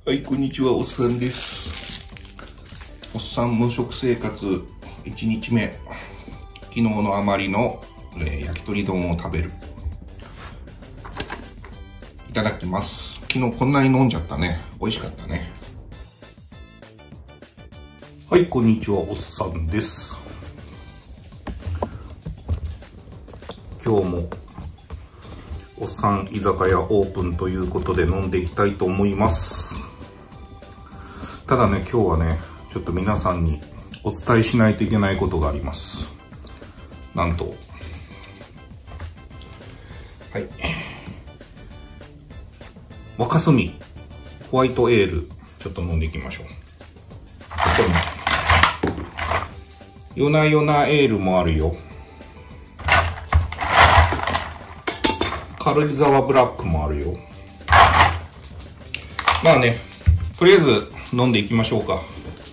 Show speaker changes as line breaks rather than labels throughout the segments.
はい、こんにちは、おっさんです。おっさん無食生活1日目。昨日の余りの、焼き鳥丼を食べる。いただきます。昨日こんなに飲んじゃったね。美味しかったね。はい、こんにちは、おっさんです。今日もおっさん居酒屋オープンということで飲んでいきたいと思います。ただね、今日はね、ちょっと皆さんにお伝えしないといけないことがあります。なんと、はい。若澄ホワイトエール、ちょっと飲んでいきましょう。これ夜な夜なエールもあるよ。軽井沢ブラックもあるよ。まあね、とりあえず飲んでいきましょうか。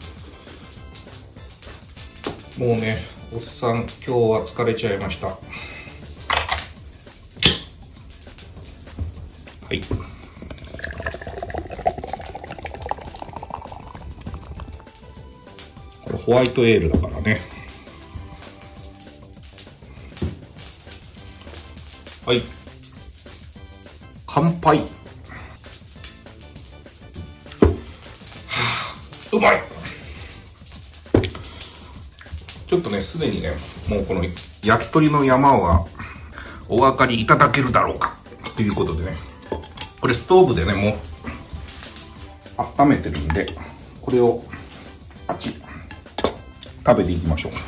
もうね、おっさん今日は疲れちゃいました。はい。これホワイトエールだからね。はい。乾杯。うまい。ちょっとね、すでにね、もうこの焼き鳥の山はお分かりいただけるだろうかということでね、これストーブでね、もう温めてるんで、これを食べていきましょう。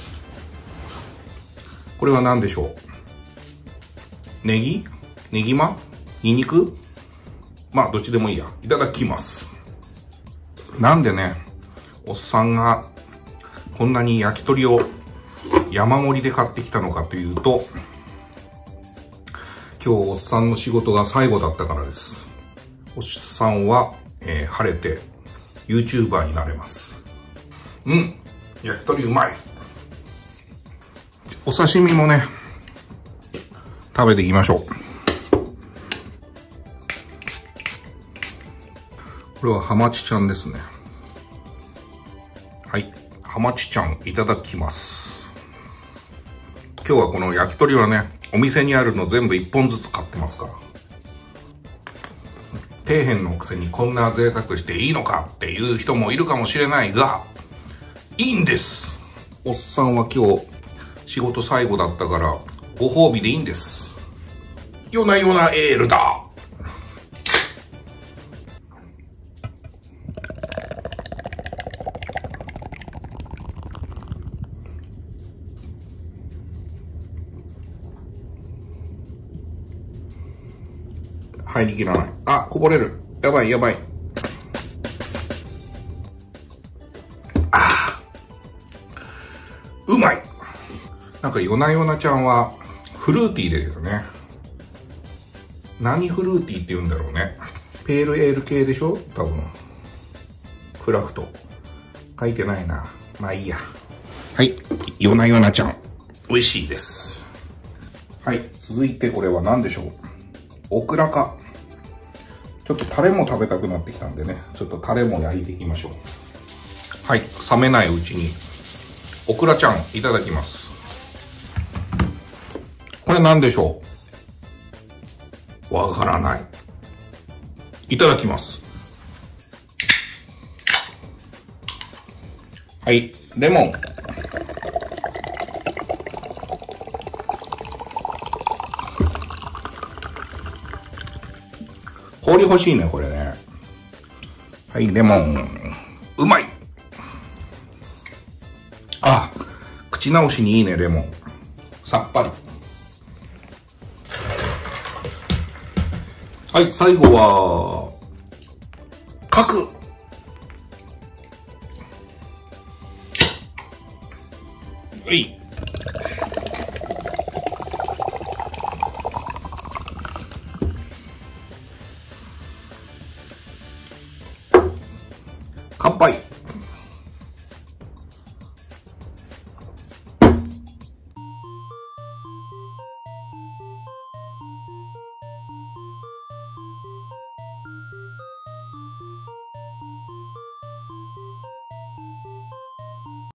これは何でしょう。ネギマニンニク、まあどっちでもいいや。いただきます。なんでね、おっさんがこんなに焼き鳥を山盛りで買ってきたのかというと、今日おっさんの仕事が最後だったからです。おっさんは、晴れて YouTuber になれます。焼き鳥うまい。お刺身もね、食べていきましょう。これはハマチちゃんですね。はい。ハマチちゃんいただきます。今日はこの焼き鳥はね、お店にあるの全部1本ずつ買ってますから。底辺のくせにこんな贅沢していいのかっていう人もいるかもしれないが、いいんです。おっさんは今日仕事最後だったからご褒美でいいんです。夜な夜なエールだ。入りきらない。あ、こぼれる。やばいやばい。うまい。なんか夜な夜なちゃんはフルーティーですね。何フルーティーって言うんだろうね。ペールエール系でしょ多分。クラフト。書いてないな。まあいいや。はい。夜な夜なちゃん。美味しいです。はい。続いてこれは何でしょう。オクラか。ちょっとタレも食べたくなってきたんでね。ちょっとタレも焼いていきましょう。はい。冷めないうちに。オクラちゃんいただきます。これ何でしょう。わからない。いただきます。はい。レモン。氷欲しいね、これね。はい、レモン。うまい。あ、口直しにいいね、レモン。さっぱり。はい、最後は、角。はい。乾杯。